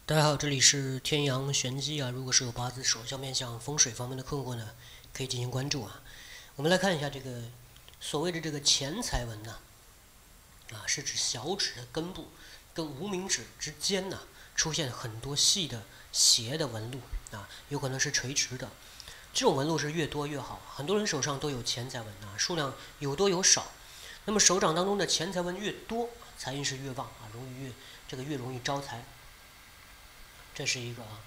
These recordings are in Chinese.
大家好，这里是天阳玄机啊。如果是有八字手相面向风水方面的困惑呢，可以进行关注啊。我们来看一下这个所谓的这个钱财纹呢，是指小指的根部跟无名指之间呢出现很多细的斜的纹路啊，有可能是垂直的。这种纹路是越多越好，很多人手上都有钱财纹啊，数量有多有少。那么手掌当中的钱财纹越多，财运是越旺啊，越容易招财。这是一个啊。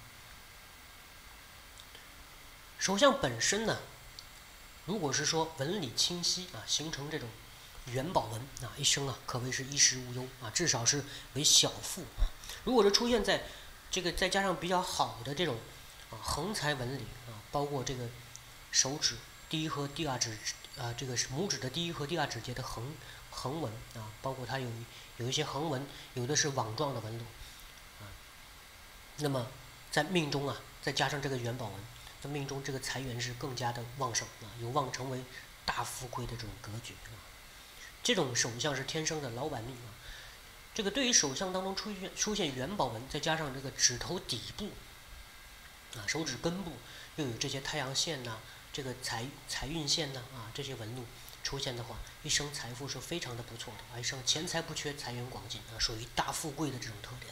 手相本身呢，如果是说纹理清晰啊，形成这种元宝纹啊，一生啊可谓是衣食无忧啊，至少是为小富啊。如果是出现在这个再加上比较好的这种横财纹理啊，包括这个手指第一和第二指这个是拇指的第一和第二指节的横纹啊，包括它有一些横纹，有的是网状的纹路啊。那么在命中啊，再加上这个元宝纹，在命中这个财源是更加的旺盛啊，有望成为大富贵的这种格局啊。这种手相是天生的老板命啊。这个对于手相当中出现元宝纹，再加上这个指头底部手指根部又有这些太阳线呐，这个财运线呐这些纹路出现的话，一生财富是非常的不错的，一生钱财不缺，财源广进啊，属于大富贵的这种特点。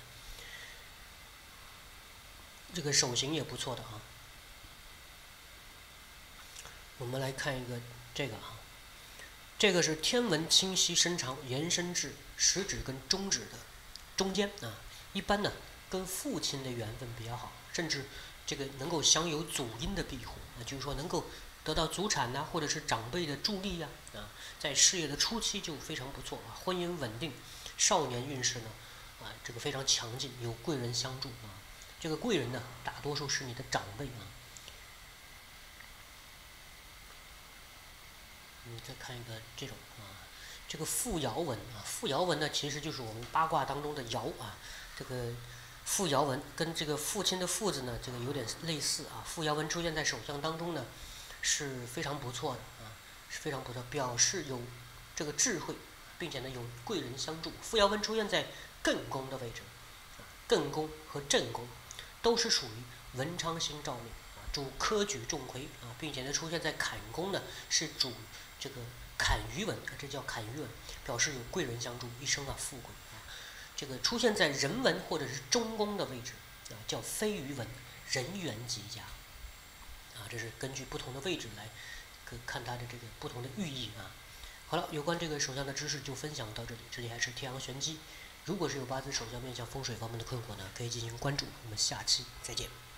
这个手型也不错的啊。我们来看一个这个啊，这个是天纹清晰伸长，延伸至食指跟中指的中间啊。一般呢，跟父亲的缘分比较好，甚至这个能够享有祖荫的庇护啊，就是说能够得到祖产呐，或者是长辈的助力呀在事业的初期就非常不错啊，婚姻稳定，少年运势呢这个非常强劲，有贵人相助啊。这个贵人呢，大多数是你的长辈啊。再看一个这种这个父爻纹啊，父爻纹呢其实就是我们八卦当中的爻啊。这个父爻纹跟这个父亲的父字呢，这个有点类似啊。父爻纹出现在手相当中呢，是非常不错的啊，是非常不错，表示有这个智慧，并且呢有贵人相助。父爻纹出现在艮宫的位置，艮宫和震宫都是属于文昌星照命主科举重魁并且呢出现在坎宫呢，是主这个坎舆纹这叫坎舆纹，表示有贵人相助，一生富贵这个出现在人文或者是中宫的位置叫飞鱼纹，人缘极佳这是根据不同的位置来看它的这个不同的寓意啊。好了，有关这个手相的知识就分享到这里，这里还是天阳玄机。如果是有八字手相面向风水方面的困惑呢，可以进行关注。我们下期再见。